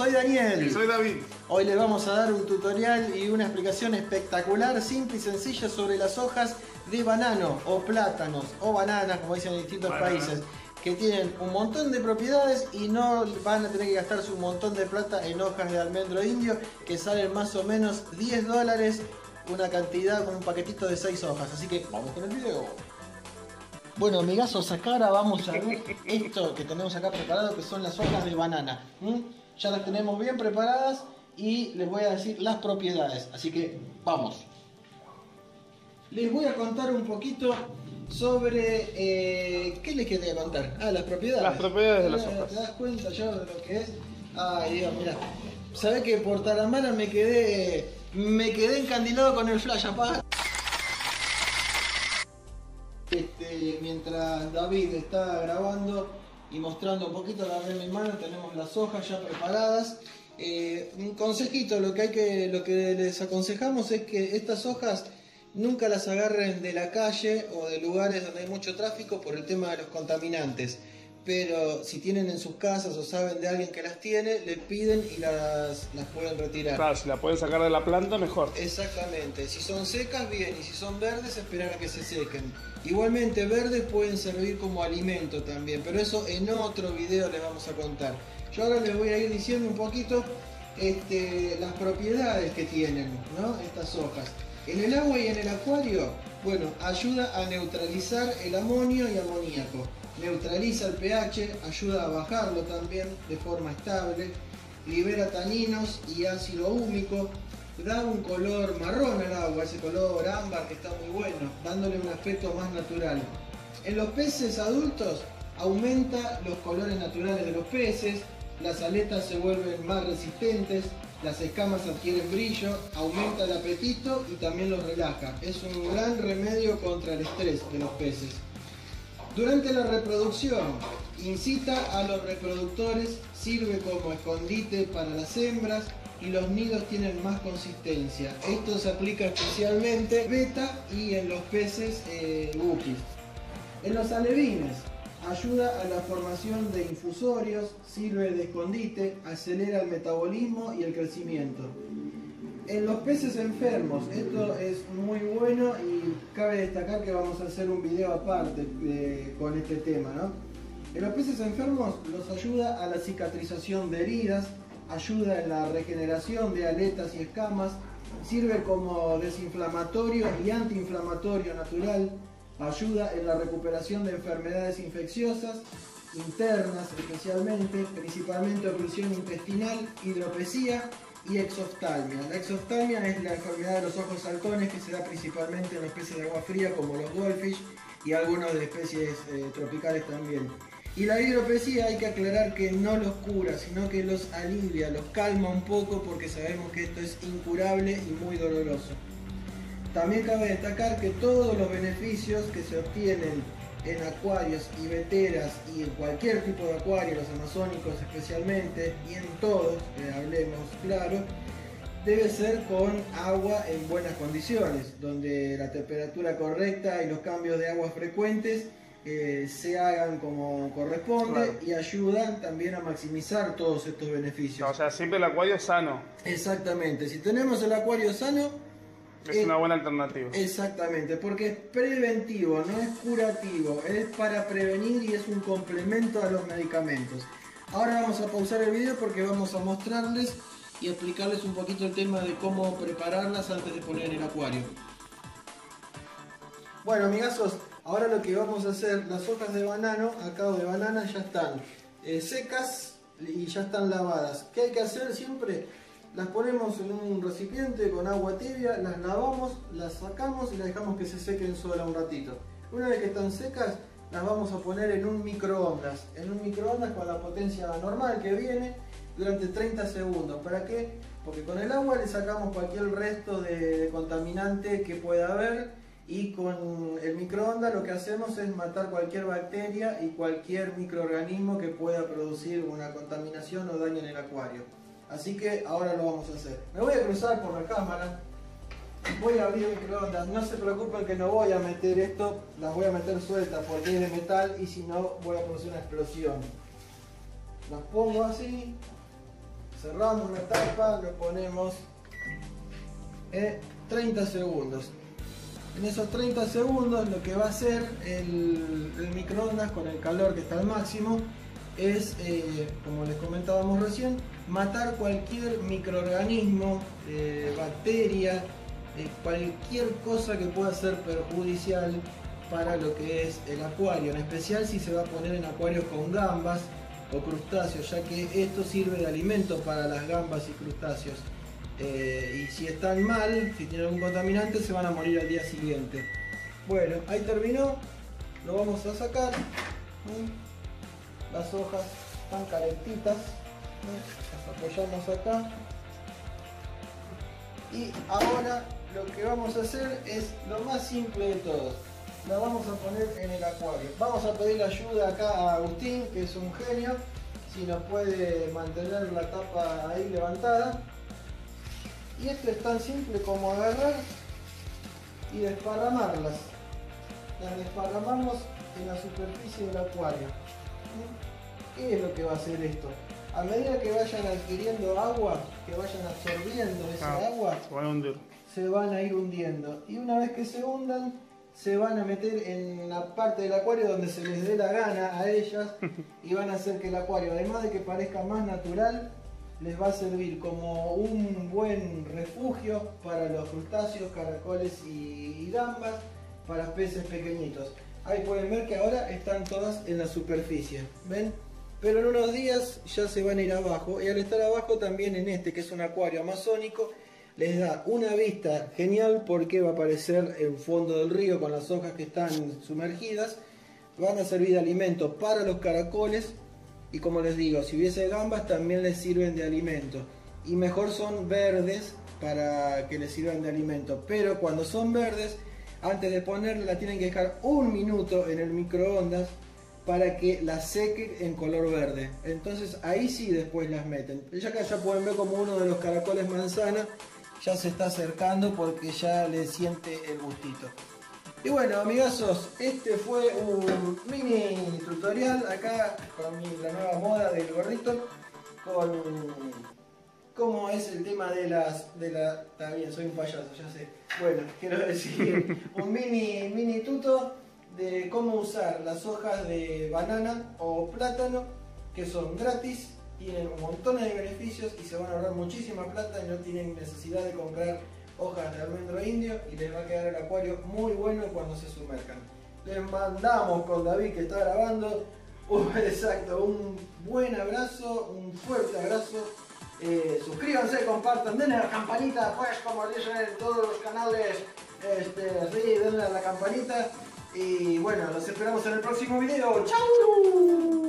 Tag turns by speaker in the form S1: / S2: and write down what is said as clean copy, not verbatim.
S1: soy Daniel.
S2: Y soy David.
S1: Hoy les vamos a dar un tutorial y una explicación espectacular, simple y sencilla sobre las hojas de banano o plátanos o bananas, como dicen en distintos países, que tienen un montón de propiedades y no van a tener que gastarse un montón de plata en hojas de almendro indio que salen más o menos $10, una cantidad con un paquetito de 6 hojas. Así que vamos con el video. Bueno, amigazos, acá ahora vamos a ver esto que tenemos acá preparado, que son las hojas de banana. Ya las tenemos bien preparadas y les voy a decir las propiedades. Así que vamos. Les voy a contar un poquito sobre... ¿qué les quería contar? Ah, las propiedades.
S2: Las propiedades de las hojas.
S1: ¿Te das cuenta ya de lo que es? Ay, Dios, mira. ¿Sabés que por Taramana me quedé encandilado con el flash, apá? Mientras David está grabando y mostrando un poquito la de mi mano, tenemos las hojas ya preparadas. Un consejito, lo que les aconsejamos es que estas hojas nunca las agarren de la calle o de lugares donde hay mucho tráfico por el tema de los contaminantes. Pero si tienen en sus casas o saben de alguien que las tiene, le piden y las pueden retirar.
S2: Claro, si la pueden sacar de la planta, mejor.
S1: Exactamente, si son secas, bien, y si son verdes, esperar a que se sequen. Igualmente, verdes pueden servir como alimento también, pero eso en otro video les vamos a contar. Yo ahora les voy a ir diciendo un poquito las propiedades que tienen, ¿no? Estas hojas. En el agua y en el acuario, bueno, ayuda a neutralizar el amonio y amoníaco. Neutraliza el pH, ayuda a bajarlo también de forma estable, libera taninos y ácido húmico, da un color marrón al agua, ese color ámbar que está muy bueno, dándole un aspecto más natural. En los peces adultos aumenta los colores naturales de los peces, las aletas se vuelven más resistentes, las escamas adquieren brillo, aumenta el apetito y también los relaja. Es un gran remedio contra el estrés de los peces. Durante la reproducción, incita a los reproductores, sirve como escondite para las hembras y los nidos tienen más consistencia. Esto se aplica especialmente en beta y en los peces guppies. En los alevines, ayuda a la formación de infusorios, sirve de escondite, acelera el metabolismo y el crecimiento. En los peces enfermos, esto es muy bueno y cabe destacar que vamos a hacer un video aparte con este tema, ¿no? En los peces enfermos los ayuda a la cicatrización de heridas, ayuda en la regeneración de aletas y escamas, sirve como desinflamatorio y antiinflamatorio natural, ayuda en la recuperación de enfermedades infecciosas, internas especialmente, principalmente oclusión intestinal, hidropesía y exoftalmia. La exoftalmia es la enfermedad de los ojos saltones que se da principalmente en los peces de agua fría como los goldfish y algunos de especies tropicales también. Y la hidropesía hay que aclarar que no los cura, sino que los alivia, los calma un poco porque sabemos que esto es incurable y muy doloroso. También cabe destacar que todos los beneficios que se obtienen en acuarios y veteras y en cualquier tipo de acuario, los amazónicos especialmente, y en todos, hablemos claro, debe ser con agua en buenas condiciones, donde la temperatura correcta y los cambios de agua frecuentes se hagan como corresponde, claro, y ayudan también a maximizar todos estos beneficios.
S2: O sea, siempre el acuario sano.
S1: Exactamente, si tenemos el acuario sano,
S2: es una buena alternativa.
S1: Exactamente, porque es preventivo, no es curativo, es para prevenir y es un complemento a los medicamentos. Ahora vamos a pausar el video porque vamos a mostrarles y explicarles un poquito el tema de cómo prepararlas antes de poner en el acuario. Bueno, amigazos, ahora lo que vamos a hacer, las hojas de banano, acá o de banana, ya están secas y ya están lavadas. ¿Qué hay que hacer siempre? Las ponemos en un recipiente con agua tibia, las lavamos, las sacamos y las dejamos que se sequen sola un ratito. Una vez que están secas, las vamos a poner en un microondas. En un microondas con la potencia normal que viene durante 30 segundos. ¿Para qué? Porque con el agua le sacamos cualquier resto de contaminante que pueda haber y con el microondas lo que hacemos es matar cualquier bacteria y cualquier microorganismo que pueda producir una contaminación o daño en el acuario. Así que ahora lo vamos a hacer. Me voy a cruzar por la cámara. Voy a abrir el microondas. No se preocupen que no voy a meter esto. Las voy a meter sueltas porque es de metal y si no voy a producir una explosión. Las pongo así. cerramos la tapa, lo ponemos 30 segundos. En esos 30 segundos lo que va a hacer el microondas con el calor que está al máximo es, como les comentábamos recién, matar cualquier microorganismo, bacteria, cualquier cosa que pueda ser perjudicial para lo que es el acuario, en especial si se va a poner en acuarios con gambas o crustáceos, ya que esto sirve de alimento para las gambas y crustáceos. Y si están mal, si tienen algún contaminante, se van a morir al día siguiente. Bueno, ahí terminó, lo vamos a sacar. Las hojas están calentitas, las apoyamos acá. Y ahora lo que vamos a hacer es lo más simple de todo. La vamos a poner en el acuario. Vamos a pedir ayuda acá a Agustín, que es un genio, si nos puede mantener la tapa ahí levantada. Y esto es tan simple como agarrar y desparramarlas. Las desparramamos en la superficie del acuario. ¿Qué es lo que va a hacer esto? A medida que vayan adquiriendo agua, que vayan absorbiendo esa agua, se van a ir hundiendo. Y una vez que se hundan, se van a meter en la parte del acuario donde se les dé la gana a ellas y van a hacer que el acuario, además de que parezca más natural, les va a servir como un buen refugio para los crustáceos, caracoles y gambas, para peces pequeñitos. Ahí pueden ver que ahora están todas en la superficie, ¿ven? Pero en unos días ya se van a ir abajo, y al estar abajo también en este, que es un acuario amazónico, les da una vista genial porque va a aparecer en fondo del río con las hojas que están sumergidas. Van a servir de alimento para los caracoles, y como les digo, si hubiese gambas también les sirven de alimento. Y mejor son verdes para que les sirvan de alimento, pero cuando son verdes, antes de ponerla la tienen que dejar un minuto en el microondas para que la seque en color verde. Entonces ahí sí después las meten. Ya acá ya pueden ver como uno de los caracoles manzana ya se está acercando porque ya le siente el gustito. Y bueno, amigazos, este fue un mini tutorial acá con la nueva moda del gorrito, con cómo es el tema de está bien, soy un payaso, ya sé. Bueno, quiero decir, un mini tuto de cómo usar las hojas de banana o plátano, que son gratis, tienen un montón de beneficios y se van a ahorrar muchísima plata y no tienen necesidad de comprar hojas de almendro indio, y les va a quedar el acuario muy bueno cuando se sumerjan. Les mandamos con David, que está grabando, exacto, un buen abrazo, un fuerte abrazo. Suscríbanse, compartan, denle a la campanita, pues como dicen en todos los canales, sí, denle a la campanita. Y bueno, los esperamos en el próximo video. ¡Chao!